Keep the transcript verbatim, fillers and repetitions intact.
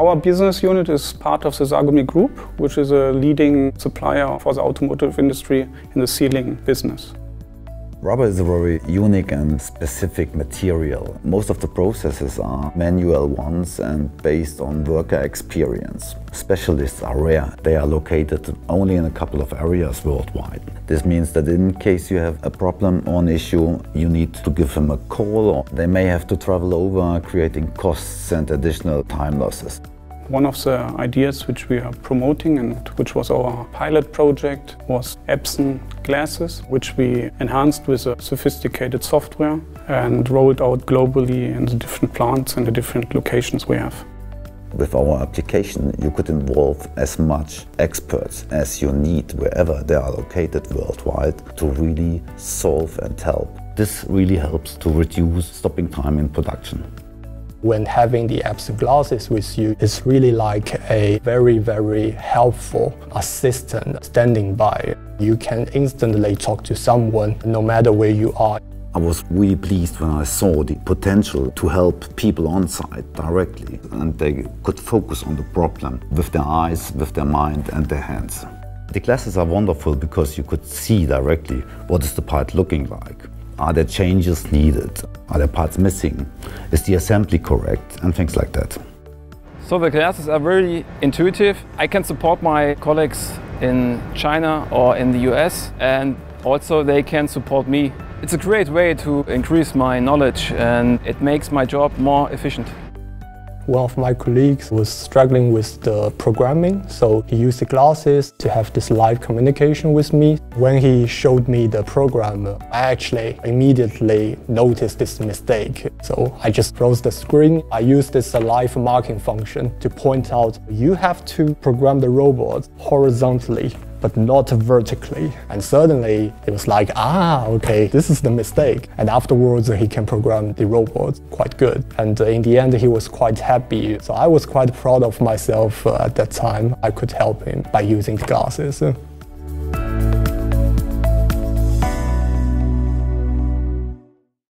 Our business unit is part of the Sagumi Group, which is a leading supplier for the automotive industry in the sealing business. Rubber is a very unique and specific material. Most of the processes are manual ones and based on worker experience. Specialists are rare. They are located only in a couple of areas worldwide. This means that in case you have a problem or an issue, you need to give them a call, or they may have to travel over, creating costs and additional time losses. One of the ideas which we are promoting and which was our pilot project was Epson glasses, which we enhanced with a sophisticated software and rolled out globally in the different plants and the different locations we have. With our application, you could involve as much experts as you need wherever they are located worldwide to really solve and help. This really helps to reduce stopping time in production. When having the Epson glasses with you, it's really like a very, very helpful assistant standing by. You can instantly talk to someone no matter where you are. I was really pleased when I saw the potential to help people on site directly, and they could focus on the problem with their eyes, with their mind and their hands. The glasses are wonderful because you could see directly what is the part looking like. Are there changes needed? Are there parts missing? Is the assembly correct? And things like that. So the glasses are very intuitive. I can support my colleagues in China or in the U S, and also they can support me. It's a great way to increase my knowledge, and it makes my job more efficient. One of my colleagues was struggling with the programming, so he used the glasses to have this live communication with me. When he showed me the program, I actually immediately noticed this mistake. So I just closed the screen. I used this live marking function to point out you have to program the robot horizontally, but not vertically. And suddenly it was like, ah, okay, this is the mistake. And afterwards he can program the robot quite good. And in the end he was quite happy. So I was quite proud of myself at that time. I could help him by using the glasses.